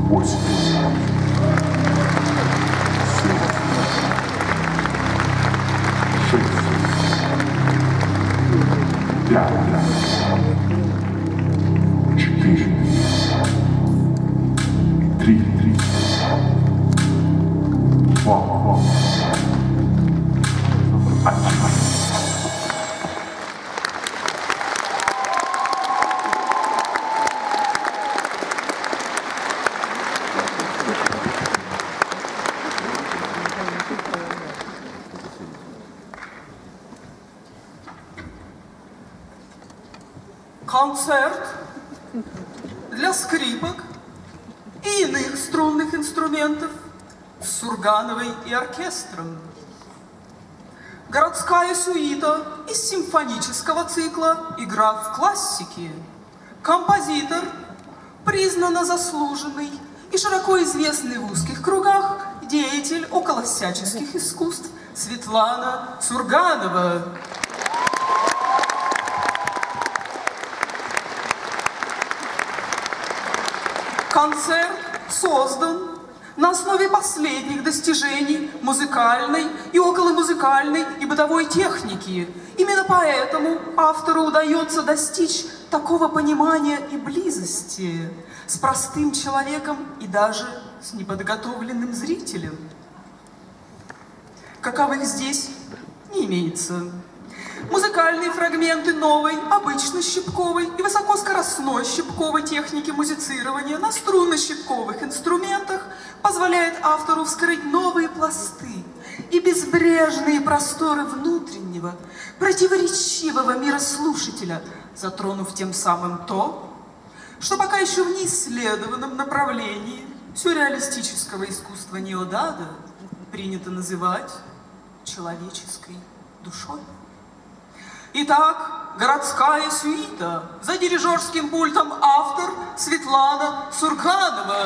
8, 7, 6, 5, 4, 3, 2, 1. Концерт для скрипок и иных струнных инструментов с Сургановой и оркестром. Городская сюита из симфонического цикла «Игра в классике». Композитор, признанно заслуженный и широко известный в узких кругах деятель около всяческих искусств Светлана Сурганова. Концерт создан на основе последних достижений музыкальной и околомузыкальной и бытовой техники. Именно поэтому автору удается достичь такого понимания и близости с простым человеком и даже с неподготовленным зрителем, каковых здесь не имеется. Музыкальные фрагменты новой, обычно-щипковой и высокоскоростной щипковой техники музицирования на струнно-щипковых инструментах позволяет автору вскрыть новые пласты и безбрежные просторы внутреннего, противоречивого мира слушателя, затронув тем самым то, что пока еще в неисследованном направлении сюрреалистического искусства неодада принято называть человеческой душой. Итак, городская сюита. За дирижерским пультом автор Светлана Сурганова.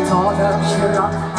Кто-то вчера